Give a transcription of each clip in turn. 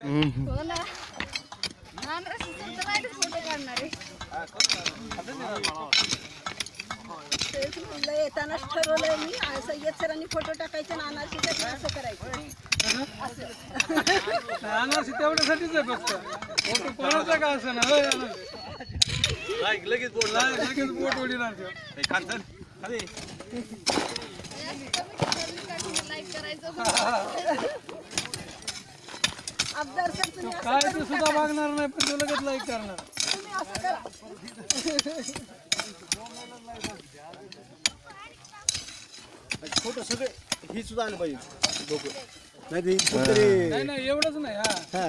हो ना फोटो काढणार आहे. तेच म्हणलं येतानाच ठरवलंय मी सय्यद सरांनी फोटो टाकायचे आणि अनारशीसाठी असं करायचं. अनारशी तेवढ्यासाठीच आहे फक्त फोटो कोणाचा का असं ना लगेच बोट वडील अब्दार सर तुम्ही काय ते सुद्धा मागणार नाही पण तो लगेच लाईक करणार. तुम्ही असं करा. फोटो सगळे ही सुद्धा आलं पाहिजे लोक नाही एवढंच नाही.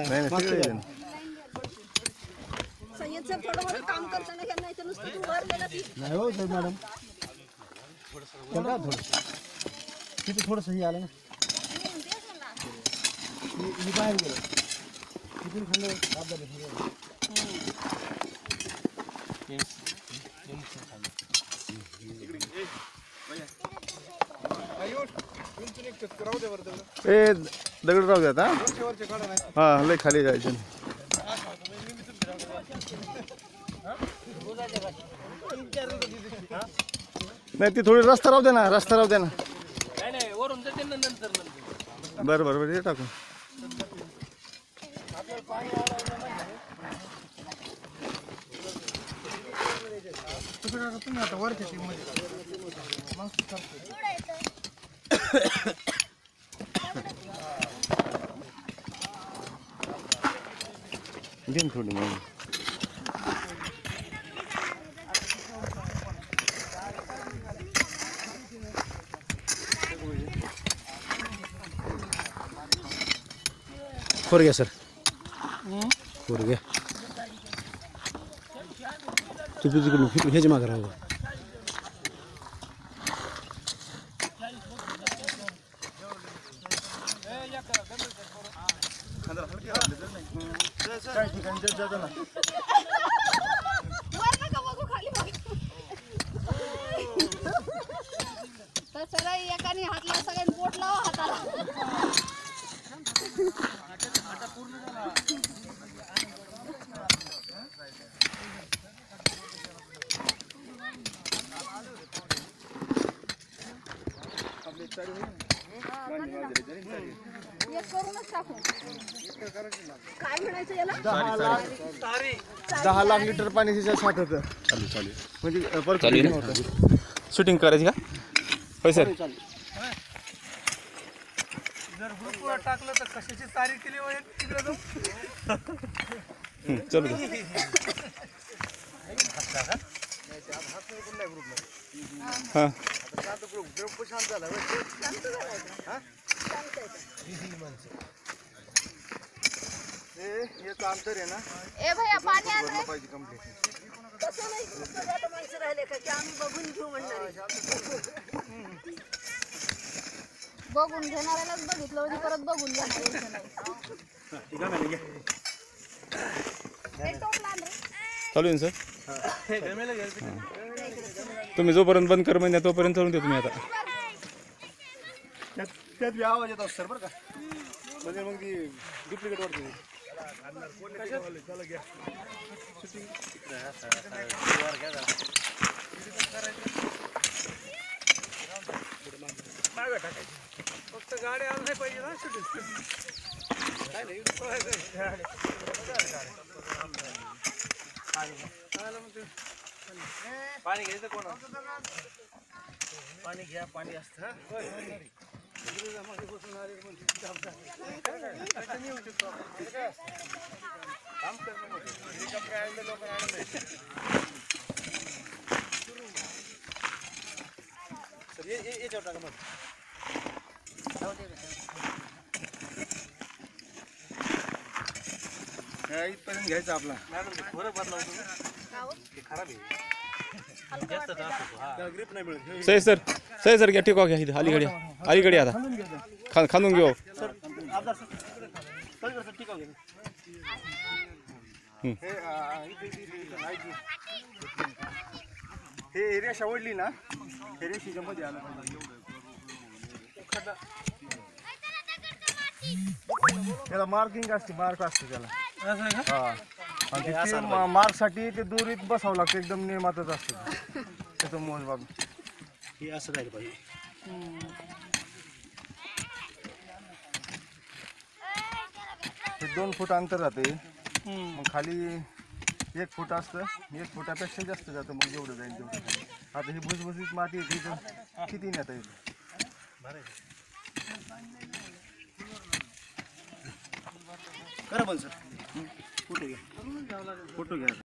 सय्यद सर थोडं मोठं काम करताना ह्यांना इथं नुसतं तू वर गेला की नाही हो साहेब मॅडम थोडं तिथे थोडंसं हे आलं ना मी बाहेर गेलो तिथून खाल्लं ए दगड राहू द्या हा लय खाली जायचं नाही ती थोडी रस्ता राहू दे ना बरं हे टाकू तुम्ही आता वरच्या टीम मध्ये दिन थोडी मग खोर घ्या सर खोर घ्या तुम्ही तिकडून ह्याची मागं राहा सगळ्या एकाने हात लावा सगळ्यांनी बोट लावा हाताला. करूनच टाकू. काय म्हणायचं याला 10 लाख लिटर पाणी साठवत चालू म्हणजे शूटिंग करायची का होय सर. जर ग्रुपवर टाकलं तर कशाची तारीख केली होईल तिकडे जाऊ चल हां याचं अंतर आहे ना ए भैया पाणी आण रे. पाहिजे कंप्लीट तसं नाही माणसं राहिले का की आम्ही बघून घेऊ म्हणणार आहे. बघून घेणाऱ्यालाच बघितलं म्हणजे परत बघून घेणार चालू आहे सर. तुम्ही जोपर्यंत बंद कर म्हणजे तोपर्यंत चालून दे तुम्ही आता. त्यात बी आवाज येतो सर बरं का म्हणजे मग ती डुप्लिकेट वाटते. फक्त गाडी आलं नाही पाहिजे ना शूटिंग. पाणी घ्यायचं कोण पाणी घ्या पाणी असतं काम करणार लोक सर याच्यावर टाका मग इथपर्यंत घ्यायचं आपला मॅडम बरं बदलाव तुम्ही ते खराब आहे जास्त ग्रिप नाही मिळत. सही सर घ्या टिकवा घ्या इथं अलीकडे आता खांदून घेऊ. हे रेषा ओढली ना हे रेषेच्या मध्ये आलं पाहिजे. त्याला मार्किंग असते, मार्क असते त्याला. असं आहे का? हा आणि ते मार्कसाठी ते दोरीत बसावं लागतं, एकदम नियमातच असतं त्याचं मोजमाप. हे असं राहिलं पाहिजे. हे 2 फूट अंतर राहते, मग खाली 1 फूट असतं, 1 फुटापेक्षा जास्त जातं, मग जेवढं जाईल तेवढं खाली. आता ही भुसभुशीत माती येते तर किती नेता येईल. करा पण सर, फोटो घ्या. फोटो घ्या.